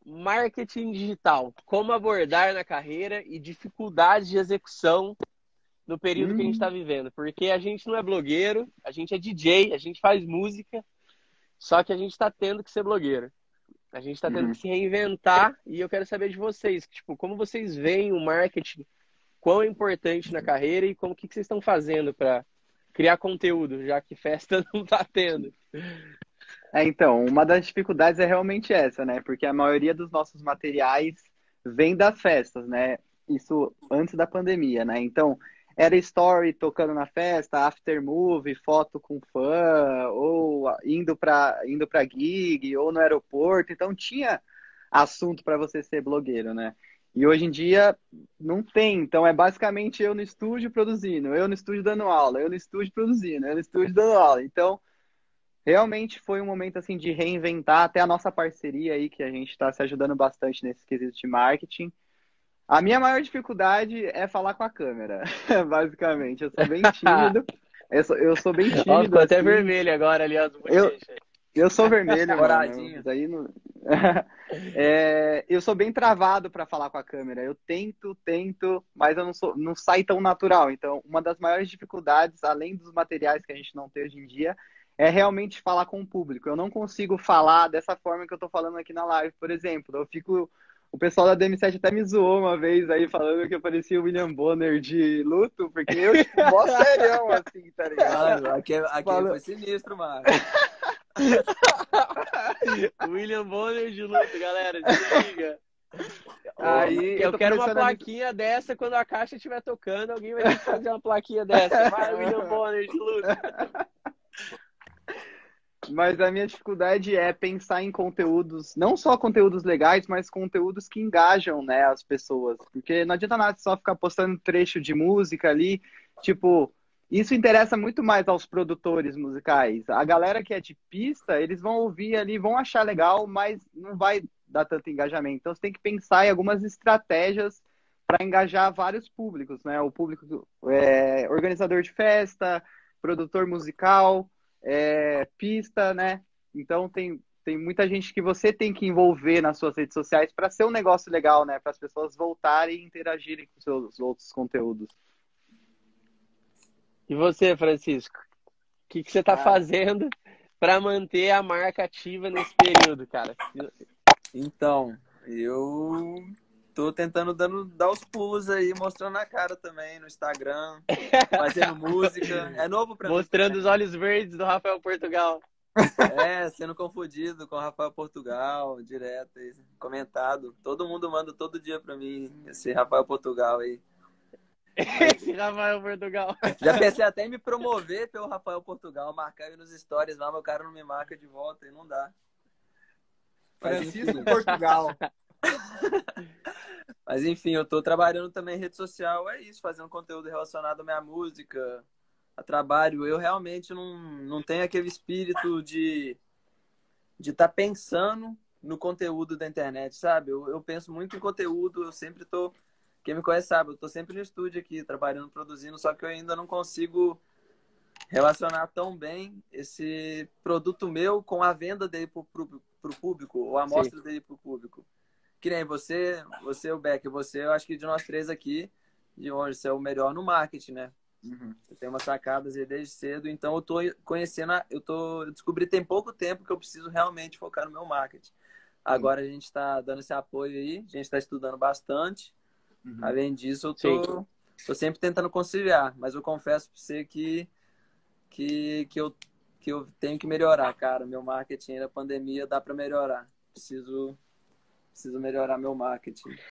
marketing digital, como abordar na carreira e dificuldades de execução no período que a gente está Hum, vivendo. Porque a gente não é blogueiro, a gente é DJ, a gente faz música, só que a gente está tendo que ser blogueiro. A gente está tendo que uhum. se reinventar e eu quero saber de vocês, tipo, como vocês veem o marketing, quão é importante na carreira e como que vocês estão fazendo para criar conteúdo, já que festa não está tendo. Então, uma das dificuldades é realmente essa, né? Porque a maioria dos nossos materiais vem das festas, né? Isso antes da pandemia, né? Então, era story tocando na festa, after movie, foto com fã, ou indo para gig, ou no aeroporto. Então, tinha assunto para você ser blogueiro, né? E hoje em dia não tem. Então, é basicamente eu no estúdio produzindo, eu no estúdio dando aula, eu no estúdio produzindo, eu no estúdio dando aula. Então, realmente foi um momento assim de reinventar até a nossa parceria aí, que a gente está se ajudando bastante nesse quesito de marketing. A minha maior dificuldade é falar com a câmera, basicamente. Eu sou bem tímido. Eu sou bem Ó, tímido ficou até assim. vermelho agora ali as Eu, bochechas. eu sou vermelho, mano. Coradinho. Isso aí não... eu sou bem travado para falar com a câmera. Eu tento, mas eu não sai tão natural. Então, uma das maiores dificuldades, além dos materiais que a gente não tem hoje em dia, é realmente falar com o público. Eu não consigo falar dessa forma que eu tô falando aqui na live, por exemplo. O pessoal da DM7 até me zoou uma vez aí, falando que eu parecia o William Bonner de luto, porque eu, tipo, mó serião, assim, tá ligado? Mano, aquele Falo... foi sinistro, mano. William Bonner de luto, galera, se liga. Aí eu Eu tô quero uma começando a me... plaquinha dessa quando a caixa estiver tocando. Alguém vai ter que fazer uma plaquinha dessa. Vai, William Bonner de luto. Mas a minha dificuldade é pensar em conteúdos, não só conteúdos legais, mas conteúdos que engajam, né, as pessoas. Porque não adianta nada só ficar postando trecho de música ali. Tipo, isso interessa muito mais aos produtores musicais. A galera que é de pista, eles vão ouvir ali, vão achar legal, mas não vai dar tanto engajamento. Então você tem que pensar em algumas estratégias para engajar vários públicos, né? O público organizador de festa, produtor musical, pista, né? Então tem muita gente que você tem que envolver nas suas redes sociais para ser um negócio legal, né? Para as pessoas voltarem e interagirem com seus outros conteúdos. E você, Francisco? O que você está Cara, fazendo para manter a marca ativa nesse período, cara? então, eu tô tentando dar os pulos aí, mostrando a cara também no Instagram, fazendo música. É novo pra mim Mostrando também. os olhos verdes do Rafael Portugal. Sendo confundido com o Rafael Portugal, direto, aí, comentado. Todo mundo manda todo dia pra mim esse Rafael Portugal aí. Mas Esse Rafael Portugal. já pensei até em me promover pelo Rafael Portugal, marcar ele nos stories lá, mas o cara não me marca de volta e não dá. Mas Francisco enfim, Portugal. mas enfim, eu tô trabalhando também em rede social, é isso, fazendo conteúdo relacionado à minha música, a trabalho. Eu realmente não tenho aquele espírito de estar pensando no conteúdo da internet, sabe? Eu penso muito em conteúdo, eu sempre tô. Quem me conhece sabe, eu tô sempre no estúdio aqui, trabalhando, produzindo, só que eu ainda não consigo relacionar tão bem esse produto meu com a venda dele pro público, ou a Sim. amostra dele pro público. Que nem você, o Beck, você, eu acho que de nós três aqui, de onde você é o melhor no marketing, né? Uhum. Eu tenho umas sacadas aí desde cedo, então eu tô conhecendo, eu descobri tem pouco tempo que eu preciso realmente focar no meu marketing. Sim. Agora a gente está dando esse apoio aí, a gente está estudando bastante. Uhum. Além disso, eu Sim. tô sempre tentando conciliar, mas eu confesso para você que, que, eu, que eu tenho que melhorar, cara. Meu marketing na pandemia dá para melhorar. Preciso melhorar meu marketing.